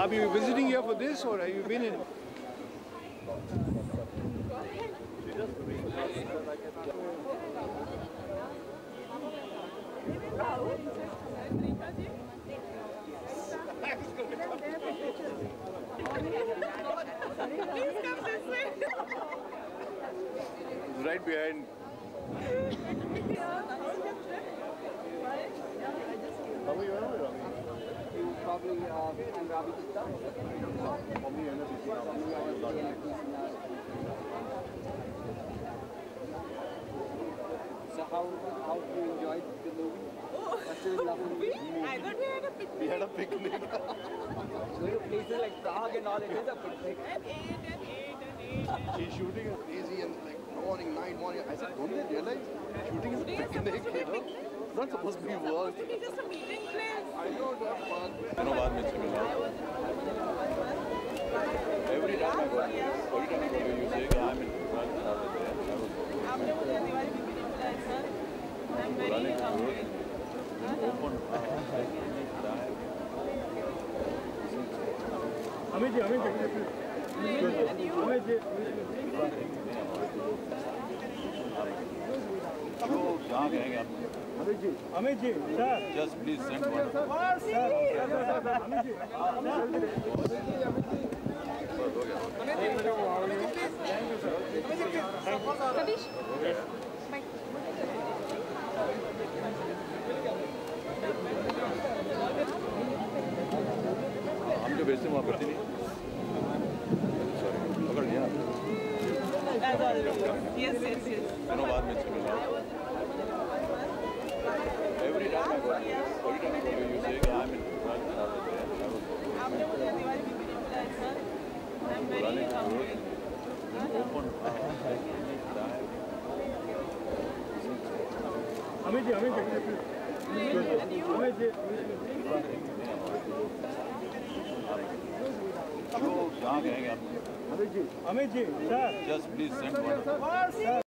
Are you visiting here for this, or have you been in? It's right behind. Probably I'm Ravi Gupta. So how you enjoyed the movie? I thought we had a picnic. We had a picnic. So places like Prague and all, it is a picnic. And ate. She's shooting is easy and like morning, night, morning. I said, don't they realize shooting is a picnic, you know? It's not supposed to be work. It's supposed to be just a meeting place. I know that fun. Every time I go, you say I'm in आपने मुझे दिवाली पे भी बुलाया sir. I'm very hungry. open. Amit ji, sir. Just please send one. Satish. Bye. हम जो भेजते वहाँ करते नहीं. सॉरी पकड़ लिया. Yes. दिनों बाद में मिला. Every time I go, you say I'm in. आपने मुझे दिवाली पे भी बुलाया sir. I'm very hungry. Open. Amit ji. तो जहाँ कहेंगे आप. Amit ji, sir. Just please send one. Sir.